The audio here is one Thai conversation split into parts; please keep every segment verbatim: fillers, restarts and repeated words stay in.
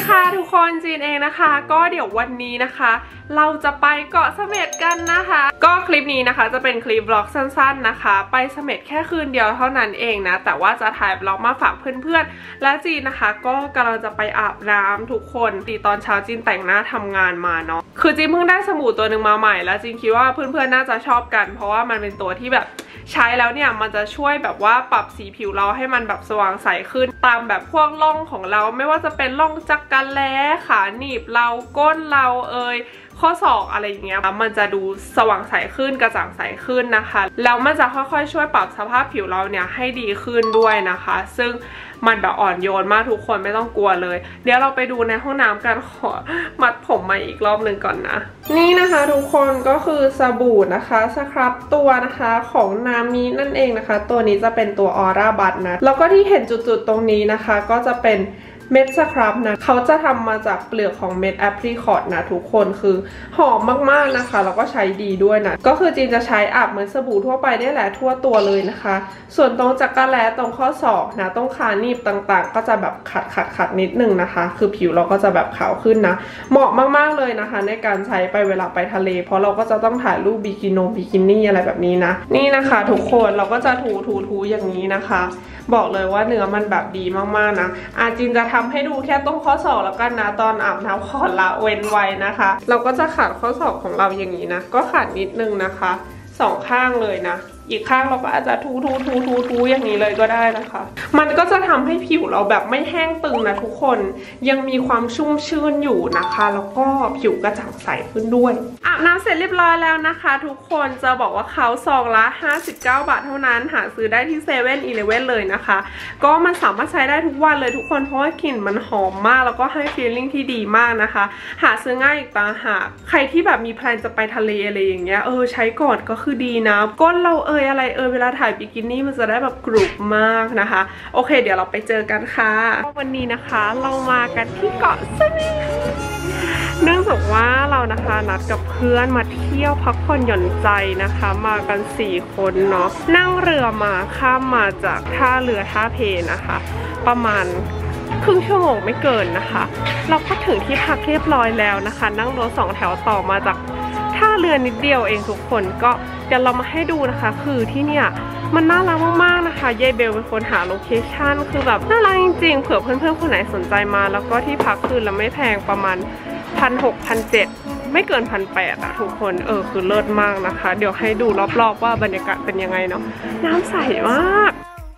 ค่ะทุกคนจีนเองนะคะก็เดี๋ยววันนี้นะคะเราจะไปเกาะเสม็ดกันนะคะก็คลิปนี้นะคะจะเป็นคลิปบล็อกสั้นๆนะคะไปเสม็ดแค่คืนเดียวเท่านั้นเองนะแต่ว่าจะถ่ายบล็อกมาฝากเพื่อนๆและจีนนะคะก็กำลังจะไปอาบน้ำทุกคนตีตอนเช้าจีนแต่งหน้าทำงานมาเนาะคือจีนเพิ่งได้สบู่ตัวหนึ่งมาใหม่แล้วจีนคิดว่าเพื่อนๆน่าจะชอบกันเพราะว่ามันเป็นตัวที่แบบใช้แล้วเนี่ยมันจะช่วยแบบว่าปรับสีผิวเราให้มันแบบสว่างใสขึ้นตามแบบพวกร่องของเราไม่ว่าจะเป็นร่องจักรแล้ขาหนีบเราก้นเราเอยข้อศอกอะไรอย่างเงี้ยมันจะดูสว่างใสขึ้นกระจ่างใสขึ้นนะคะแล้วมันจะค่อยๆช่วยปรับสภาพผิวเราเนี่ยให้ดีขึ้นด้วยนะคะซึ่งมันแบบอ่อนโยนมากทุกคนไม่ต้องกลัวเลยเดี๋ยวเราไปดูในห้องน้ำกันขอมัดผมมาอีกรอบหนึ่งก่อนนะนี่นะคะทุกคนก็คือสบู่นะคะสครับตัวนะคะของนามินั่นเองนะคะตัวนี้จะเป็นตัวออร่าบัตนะแล้วก็ที่เห็นจุดๆตรงนี้นะคะก็จะเป็นเม็ดสครับนะเขาจะทำมาจากเปลือกของเม็ดแอปริคอตนะทุกคนคือหอมมากๆนะคะแล้วก็ใช้ดีด้วยนะก็คือจีนจะใช้อาบเหมือนสบู่ทั่วไปนี่แหละทั่วตัวเลยนะคะส่วนตรงจักรแล้ตรงข้อศอกนะตรงขาหนีบต่างๆก็จะแบบขัดขัดขัดนิดนึงนะคะคือผิวเราก็จะแบบขาวขึ้นนะเหมาะมากๆเลยนะคะในการใช้ไปเวลาไปทะเลเพราะเราก็จะต้องถ่ายรูปบิกินงบิกินี่อะไรแบบนี้นะนี่นะคะทุกคนเราก็จะถูถูถูอย่างนี้นะคะบอกเลยว่าเนื้อมันแบบดีมากๆนะอาจินจะทำให้ดูแค่ตรงข้อศอกแล้วกันนะตอนอาบน้ำขอละเว้นไว้นะคะเราก็จะขัดข้อศอกของเราอย่างนี้นะก็ขัดนิดนึงนะคะสองข้างเลยนะอีกข้างเราก็อาจจะทูทูทูทูทูอย่างนี้เลยก็ได้นะคะมันก็จะทำให้ผิวเราแบบไม่แห้งตึงนะทุกคนยังมีความชุ่มชื่นอยู่นะคะแล้วก็ผิวกระจ่างใสขึ้นด้วยอาบน้ำเสร็จเรียบร้อยแล้วนะคะทุกคนจะบอกว่าเขาซองละห้าสิบเก้าบาทเท่านั้นหาซื้อได้ที่เซเว่นอีเลฟเว่นเลยนะคะก็มันสามารถใช้ได้ทุกวันเลยทุกคนเพราะว่ากลิ่นมันหอมมากแล้วก็ให้ฟีลลิ่งที่ดีมากนะคะหาซื้อง่ายอีกต่างหากใครที่แบบมีแพลนจะไปทะเลอะไรอย่างเงี้ยเออใช้ก่อนก็คือดีนะก้นเราเอออะไรเออเวลาถ่ายบิกินี่มันจะได้แบบกรุบมากนะคะโอเคเดี๋ยวเราไปเจอกันค่ะวันนี้นะคะเรามากันที่เกาะเสม็ดเนื่องจากว่าเรานะคะนัดกับเพื่อนมาเที่ยวพักผ่อนหย่อนใจนะคะมากันสี่คนเนาะนั่งเรือมาข้ามมาจากท่าเรือท่าเพนะคะประมาณครึ่งชั่วโมงไม่เกินนะคะเราก็ถึงที่พักเรียบร้อยแล้วนะคะนั่งรถสองแถวต่อมาจากท่าเรือนิดเดียวเองทุกคนก็เดี๋ยวเรามาให้ดูนะคะคือที่เนี่ยมันน่ารักมากๆนะคะยายเบลเป็นคนหาโลเคชั่นคือแบบน่ารักจริงๆเผื่อเพื่อนๆคนไหนสนใจมาแล้วก็ที่พักคืนละไม่แพงประมาณพันหกพันเจ็ดไม่เกินพันแปดอะทุกคนเออคือเลิศมากนะคะเดี๋ยวให้ดูรอบๆว่าบรรยากาศเป็นยังไงเนาะน้ำใสมาก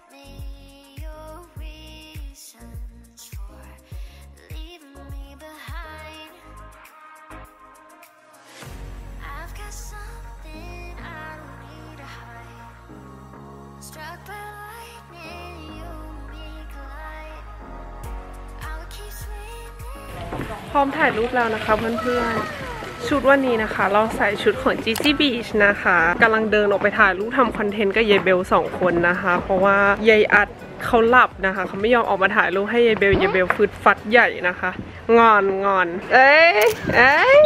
พร้อมถ่ายรูปแล้วนะคะเพื่อนๆชุดวันนี้นะคะเราใส่ชุดของ จี จี Beach นะคะกำลังเดินออกไปถ่ายรูปทำคอนเทนต์กับยายเบลสองคนนะคะเพราะว่ายายอัดเขาหลับนะคะเขาไม่ยอมออกมาถ่ายรูปให้ยายเบลยายเบลฟืดฟัดใหญ่นะคะงอนงอนเอ้ยเอ้ย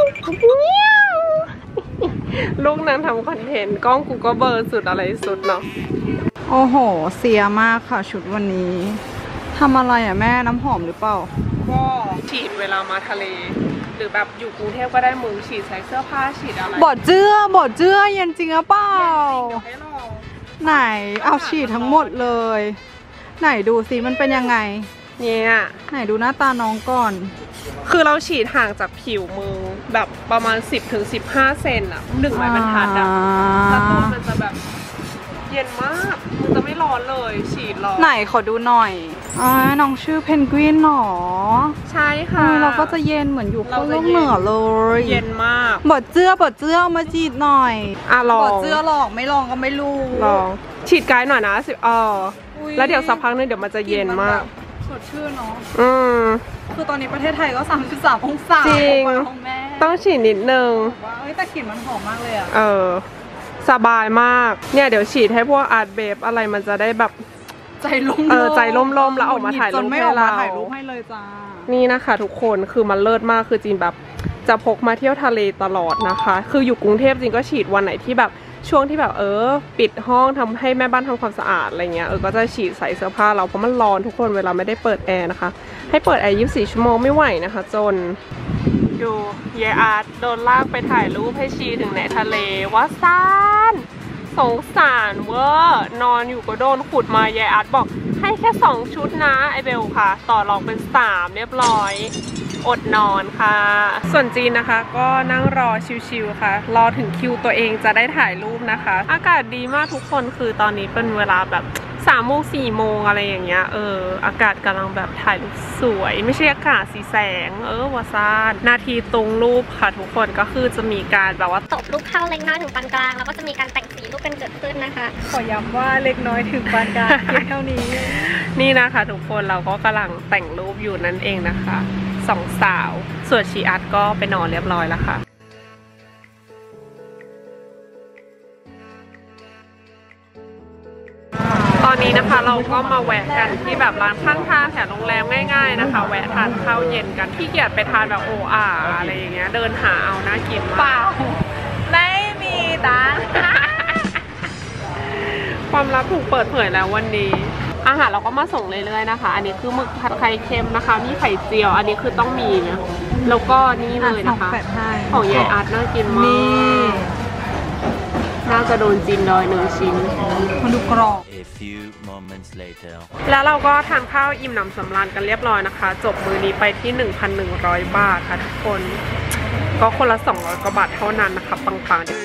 ลูกนางทำคอนเทนต์กล้องกูก็เบอร์สุดอะไรสุดเนาะโอ้โหเสียมากค่ะชุดวันนี้ทำอะไรอ่ะแม่น้ำหอมหรือเปล่าก็ฉีดเวลามาทะเลหรือแบบอยู่กรุงเทพก็ได้มือฉีดใส่เสื้อผ้าฉีดอะไรบดเจื้อบดเจื้อเย็นจริงหรือเปล่าไหนเอาฉีดทั้งหมดเลยไหนดูสิมันเป็นยังไงเนี่ยไหนดูหน้าตาน้องก่อนคือเราฉีดห่างจากผิวมือแบบประมาณ สิบถึงสิบห้า เซนอะหนึ่งไม้บรรทัดอะแล้วตัวมันจะแบบเย็นมากมันจะไม่ร้อนเลยฉีดร้อนไหนขอดูหน่อยอ๋อน้องชื่อเพนกวินหรอใช่ค่ะเราก็จะเย็นเหมือนอยู่ขั้วโลกเหนือเลยเย็นมากบดเจื้อบดเจื้อมาฉีดหน่อยอ่ะลองบดเจื้อลองไม่ลองก็ไม่รู้ลองฉีดไกด์หน่อยนะสิเออแล้วเดี๋ยวสักพักนึงเดี๋ยวมันจะเย็นมากสดชื่นเนาะอืมคือตอนนี้ประเทศไทยก็สามสิบสามองศาจริงต้องฉีดนิดนึงว่าเอ้ยแต่กลิ่นมันหอมมากเลยอ่ะเออสบายมากเนี่ยเดี๋ยวฉีดให้พวกอาร์ตเบฟอะไรมันจะได้แบบใจล่มเออใจล่มๆแล้วออกมาถ่ายรูปให้เราถ่ายรูปให้เลยจ้านี่นะคะทุกคนคือมันเลิศมากคือจีนแบบจะพกมาเที่ยวทะเลตลอดนะคะคืออยู่กรุงเทพจีนก็ฉีดวันไหนที่แบบช่วงที่แบบเออปิดห้องทำให้แม่บ้านทำความสะอาดอะไรเงี้ยเออก็จะฉีดใส่เสื้อผ้าเราเพราะมันร้อนทุกคนเวลาไม่ได้เปิดแอร์นะคะให้เปิดแอร์ยี่สิบสี่ชั่วโมงไม่ไหวนะคะจนดูยายอาร์ตโดนลากไปถ่ายรูปให้ชีถึงในทะเลว่าซ่านสงสารเวอร์นอนอยู่ก็โดนขุดมายายอาร์ตบอกให้แค่สองชุดนะไอเบลค่ะต่อรองเป็นสามเรียบร้อยอดนอนค่ะส่วนจีนนะคะก็นั่งรอชิวๆค่ะรอถึงคิวตัวเองจะได้ถ่ายรูปนะคะอากาศดีมากทุกคนคือตอนนี้เป็นเวลาแบบสามโมงสี่โมงอะไรอย่างเงี้ยเอออากาศกำลังแบบถ่ายรูปสวยไม่ใช่อากาศสีแสงเออวาซานนาทีตรงรูปค่ะทุกคนก็คือจะมีการแบบว่าตบรูปเข้าเล็กน้อยถึงปานกลางแล้วก็จะมีการแต่งสีรูปกันเกิดขึ้นนะคะขอย้ำว่าเล็กน้อยถึงปานกลางเพียงเท่านี้นี่นะคะทุกคนเราก็กำลังแต่งรูปอยู่นั่นเองนะคะสองสาวส่วนชีอัดก็ไปนอนเรียบร้อยแล้วค่ะตอนนี้นะคะเราก็มาแวะกันที่แบบร้านข้างทางแถวโรงแรมง่ายๆนะคะแวะทานข้าวเย็นกันที่เกียจไปทานแบบโออาอะไรอย่างเงี้ยเดินหาเอาน่ากินมากเปล่าไม่มีตังค์ความลับถูกเปิดเผยแล้ววันนี้อาหารเราก็มาส่งเรื่อยๆนะคะอันนี้คือหมึกผัดไข่เค็มนะคะมีไข่เจียวอันนี้คือต้องมีนะแล้วก็นี่เลยนะคะของยายอาร์ตน่ากินมากน่าจะโดนจีนดอยหนึ่งชิ้นมันดูกรอบแล้วเราก็ทานข้าวอิ่มหนำสำราญกันเรียบร้อยนะคะจบมื้อนี้ไปที่ หนึ่งพันหนึ่งร้อย บาทค่ะทุกคนก็คนละสองร้อยกว่าบาทเท่านั้นนะคะปังๆ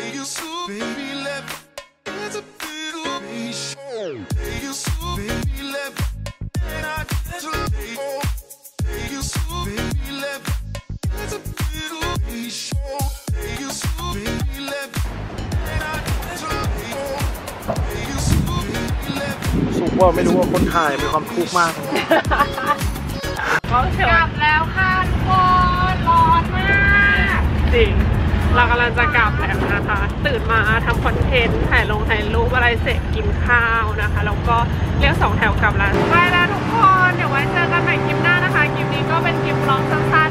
สุกว่าไม่รู้ว่าคนถ่ายมีความทุกข์มากกลับแล้วค่ะทุกคนร้อนมากจริงเรากำลังจะกลับแล้วนะคะตื่นมาทำคอนเทนต์ถ่ายลงถ่ายรูปอะไรเสร็จกินข้าวนะคะแล้วก็เรียกสองแถวกลับแล้วไปแล้วทุกคนเดี๋ยวไว้เจอกันใหม่คลิปหน้านะคะคลิปนี้ก็เป็นคลิปบล็อกสั้น